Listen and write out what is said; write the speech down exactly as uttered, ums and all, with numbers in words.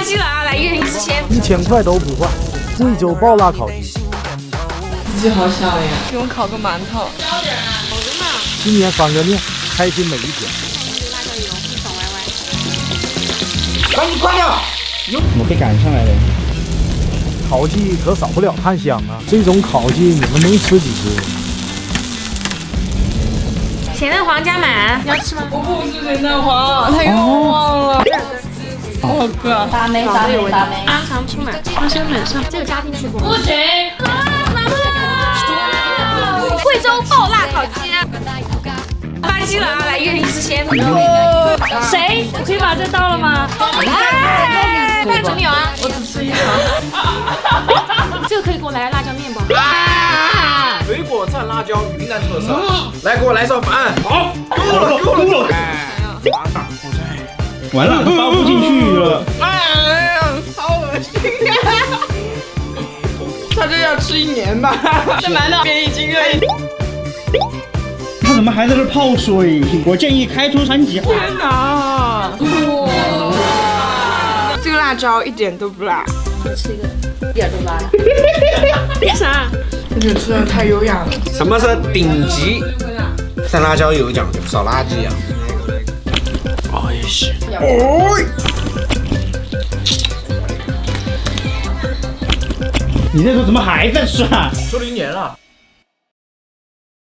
机了啊！来，一人一支签， 一千块都不换。贵州爆辣烤鸡， 鸡好小呀！给我烤个馒头。 好的嘛。 今年翻个面，开心每一天。 辣椒油，一爽歪歪。 赶紧关掉！ 我被赶上来了。 烤鸡可少不了炭香啊！这种烤鸡你们能吃几只？ 咸蛋黄加满，要吃吗？ 我不吃咸蛋黄，太冤枉了。我哥， 大妹大妹大妹， 安常出满，花生粉上，这个家庭吃过。不行。贵州爆辣烤鸡，发鸡了啊！来，一人一支签。谁？可以把这倒了吗？哎，看怎么有啊？ 我只吃一条。 这个可以给我来辣椒面不？ 水果蘸辣椒，云南特色。来，给我来勺饭。好，够了，够了，够了。 完了，包不进去了。 哎呀，好恶心呀！他这要吃一年吧？这馒头便已经愿意。 他怎么还在这泡水？我建议开除三级。 天哪！哇！这个辣椒一点都不辣。 我吃一个，一点都不辣。 为啥？ 我觉得吃的太优雅了。 什么是顶级？蘸辣椒有讲究，少垃圾啊。哦，也是。哦。 你那时候怎么还在吃啊？ 说了一年了。